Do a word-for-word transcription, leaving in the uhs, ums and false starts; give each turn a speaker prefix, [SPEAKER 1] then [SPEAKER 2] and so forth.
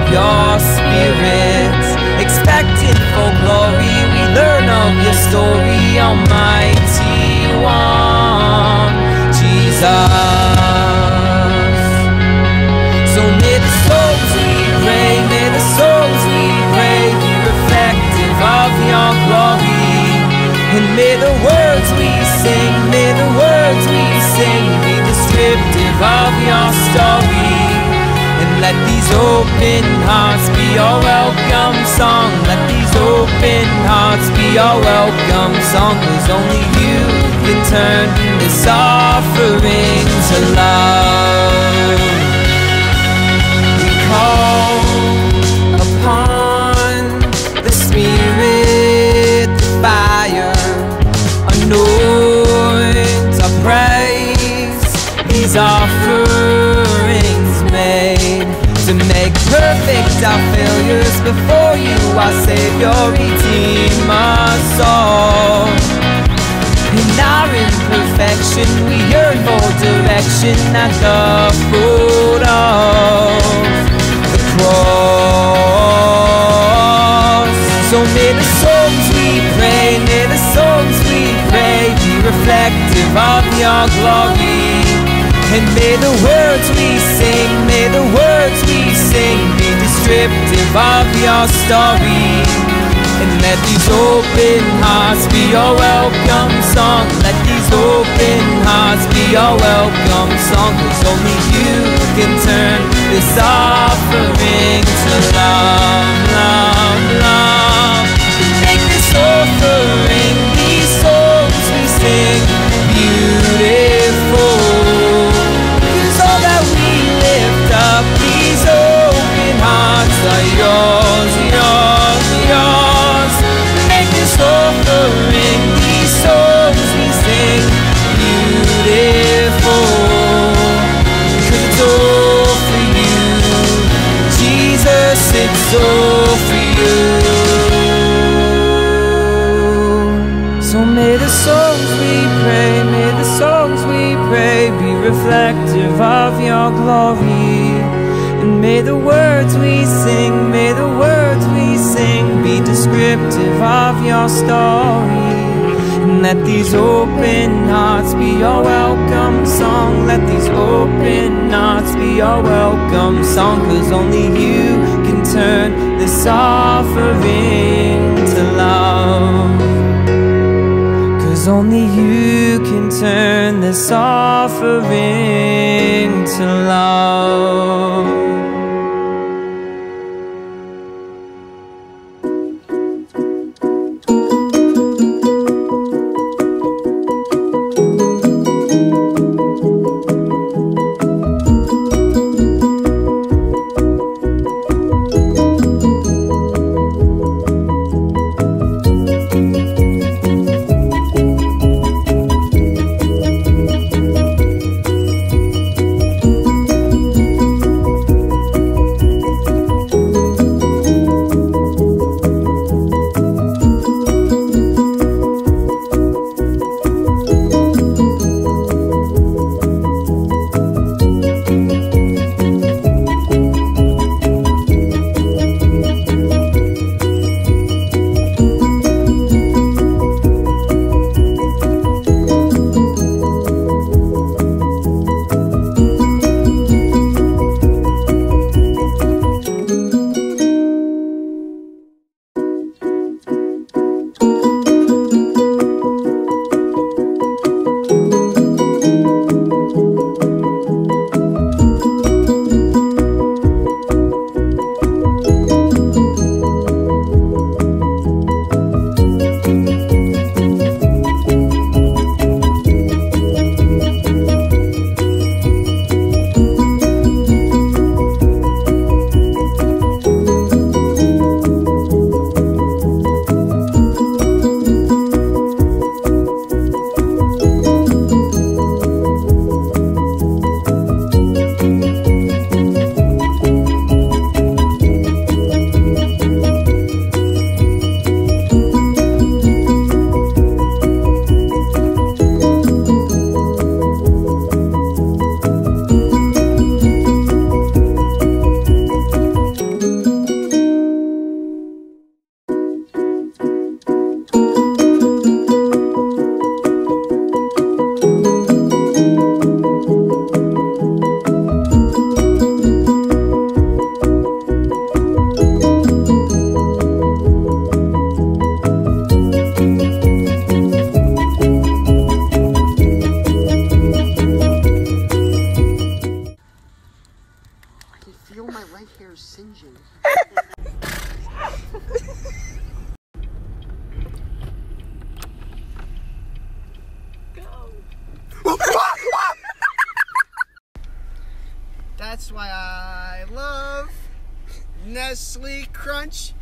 [SPEAKER 1] your spirit. Expecting for glory, we learn of your story, Almighty One, Jesus. So may the souls we pray, may the souls we pray be reflective of your glory. And may the words we sing, may the words we sing be descriptive of your story. And let these open hearts be your welcome song. Let these open hearts be your welcome song. 'Cause only you can turn this offering to love. We call upon the Spirit, the fire, anoint our praise. These offerings made to make perfect our failures before you, our Savior, redeem us all. In our imperfection, we yearn for direction at the foot of the cross. So may the songs we pray, may the songs we pray be reflective of your glory. And may the words we sing, may the words we sing be descriptive of your story. And let these open hearts be your welcome song. Let these open hearts be your welcome song. 'Cause only you can turn this offering to love, love, love. Make this offering, these songs we sing, beautiful. 'Cause all that we lift up, these open hearts are yours, yours, yours. Make this offering, these songs we sing, beautiful. 'Cause it's all for you, Jesus, it's all for you. So may the songs we pray, may the songs we pray be reflective of your glory. And may the words we sing, may the words we sing be descriptive of your story. And let these open hearts be your welcome song. Let these open hearts be your welcome song. 'Cause only you can turn this offering to love. 'Cause only you can turn this offering to love.
[SPEAKER 2] singeing. That's why I love Nestle Crunch